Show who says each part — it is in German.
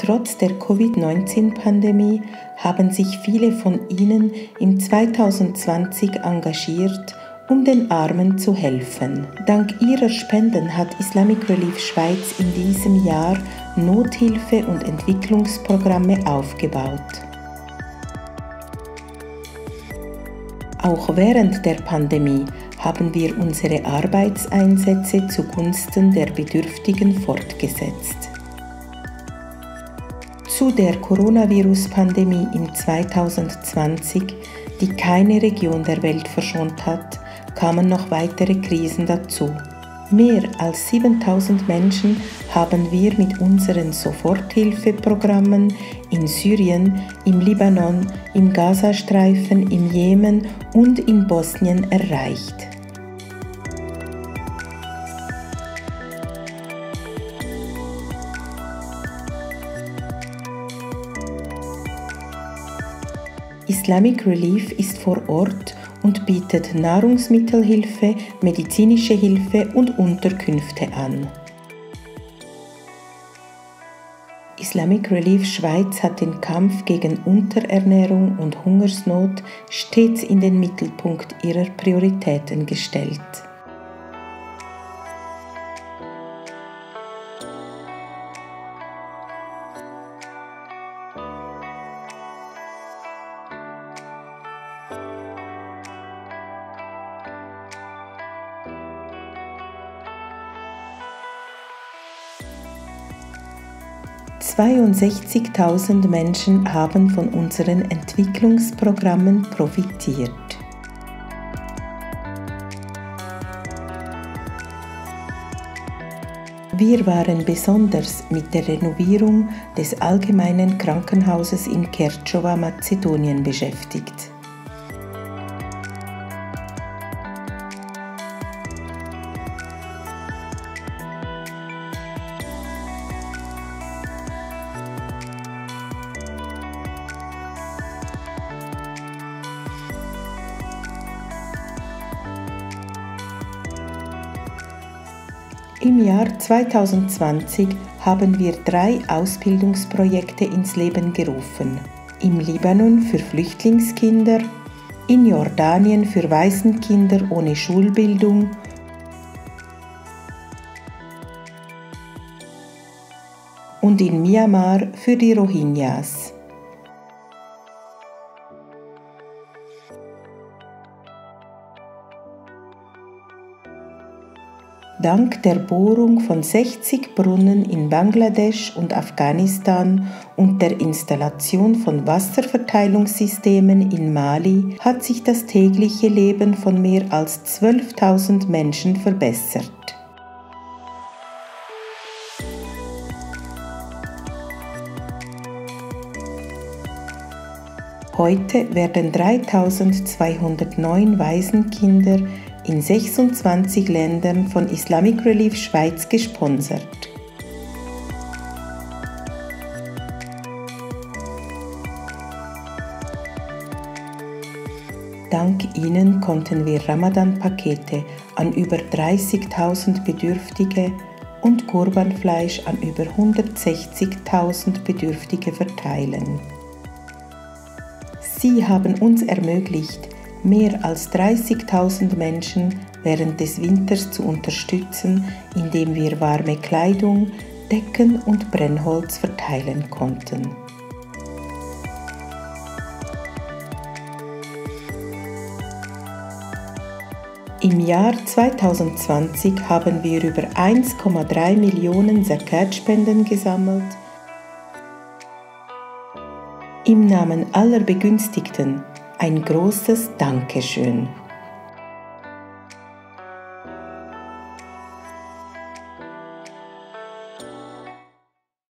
Speaker 1: Trotz der Covid-19-Pandemie haben sich viele von Ihnen im 2020 engagiert, um den Armen zu helfen. Dank Ihrer Spenden hat Islamic Relief Schweiz in diesem Jahr Nothilfe- und Entwicklungsprogramme aufgebaut. Auch während der Pandemie haben wir unsere Arbeitseinsätze zugunsten der Bedürftigen fortgesetzt. Zu der Coronavirus-Pandemie im 2020, die keine Region der Welt verschont hat, kamen noch weitere Krisen dazu. Mehr als 7.000 Menschen haben wir mit unseren Soforthilfeprogrammen in Syrien, im Libanon, im Gazastreifen, im Jemen und in Bosnien erreicht. Islamic Relief ist vor Ort und bietet Nahrungsmittelhilfe, medizinische Hilfe und Unterkünfte an. Islamic Relief Schweiz hat den Kampf gegen Unterernährung und Hungersnot stets in den Mittelpunkt ihrer Prioritäten gestellt. (62.000) Menschen haben von unseren Entwicklungsprogrammen profitiert. Wir waren besonders mit der Renovierung des allgemeinen Krankenhauses in Kertschova, Mazedonien beschäftigt. Im Jahr 2020 haben wir 3 Ausbildungsprojekte ins Leben gerufen. Im Libanon für Flüchtlingskinder, in Jordanien für Waisenkinder ohne Schulbildung und in Myanmar für die Rohingyas. Dank der Bohrung von 60 Brunnen in Bangladesch und Afghanistan und der Installation von Wasserverteilungssystemen in Mali hat sich das tägliche Leben von mehr als 12.000 Menschen verbessert. Heute werden 3.209 Waisenkinder in 26 Ländern von Islamic Relief Schweiz gesponsert. Dank ihnen konnten wir Ramadan-Pakete an über 30.000 Bedürftige und Kurbanfleisch an über 160.000 Bedürftige verteilen. Sie haben uns ermöglicht, mehr als 30.000 Menschen während des Winters zu unterstützen, indem wir warme Kleidung, Decken und Brennholz verteilen konnten. Im Jahr 2020 haben wir über 1,3 Millionen Zakat-Spenden gesammelt. Im Namen aller Begünstigten ein großes Dankeschön.